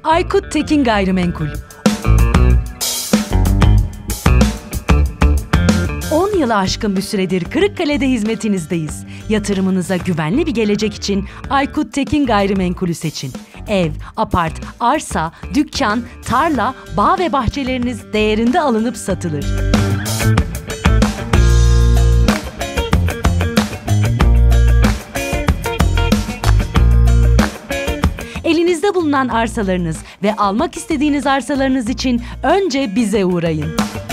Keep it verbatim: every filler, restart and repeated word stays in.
Aykut Tekin Gayrimenkul. on yılı aşkın bir süredir Kırıkkale'de hizmetinizdeyiz. Yatırımınıza güvenli bir gelecek için Aykut Tekin Gayrimenkul'ü seçin. Ev, apart, arsa, dükkan, tarla, bağ ve bahçeleriniz değerinde alınıp satılır. Elinizde bulunan arsalarınız ve almak istediğiniz arsalarınız için önce bize uğrayın.